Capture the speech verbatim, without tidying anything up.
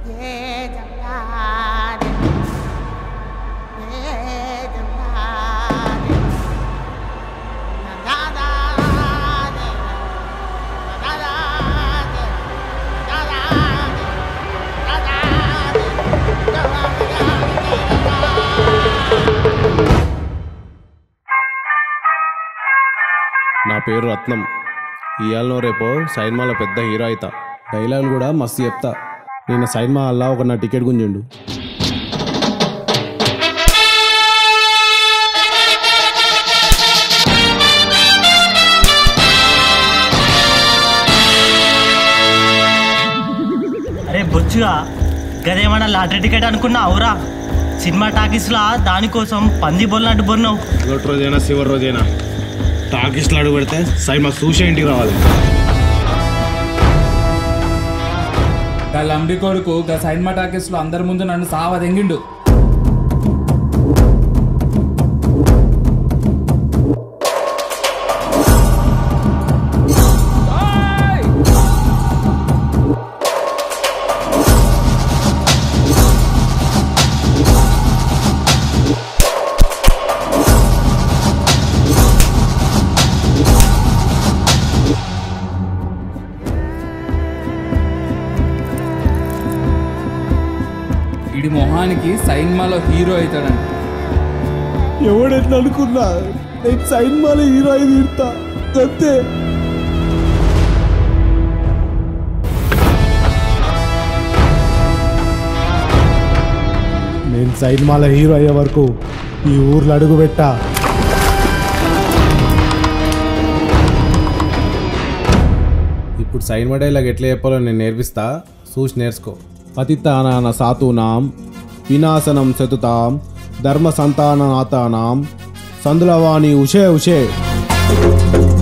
నా పేరు రత్నం. ఇయాలనో రేపో సైన్మాలో పెద్ద హీరో అవుతా. డైలాగులు కూడా మస్తు చెప్తా. నేను సైన్మా అల్లా ఒక నా టికెట్ గుంజిండు. అరే బొచ్చుగా గదేమన్నా లాటరీ టికెట్ అనుకున్నా అవురా? సినిమా టాకీస్లా దానికోసం పంది బొల్లంటూ బొన్నావు. ఒకటి రోజైనా చివరి రోజైనా టాకీస్లో అడుగు పెడితే సైన్మా చూసే ఇంటికి రావాలి. గా లంబడి కొడుకు గా సైన్మా టాకీస్లో అందరి ముందు నన్ను సావ దెంగిండు. ఇడి మొహానికి సైన్మాలో హీరో అవుతాడంట. ఎవడెట్లా అనుకున్నా నేను సైన్మాలో హీరో అయి తీరుతా అంతే. నేను సైన్మాలో హీరో అయ్యే వరకు ఈ ఊర్లో అడుగు పెట్టా. ఇప్పుడు సైన్మా డైలాగ్ ఎట్లా చెప్పాలో నేను నేర్పిస్తా, చూసి నేర్చుకో. పతితానాన సాతూనాం వినాశనం శతుతాం ధర్మ సంతానాతానాం సందులవాణి ఉషే ఉషే.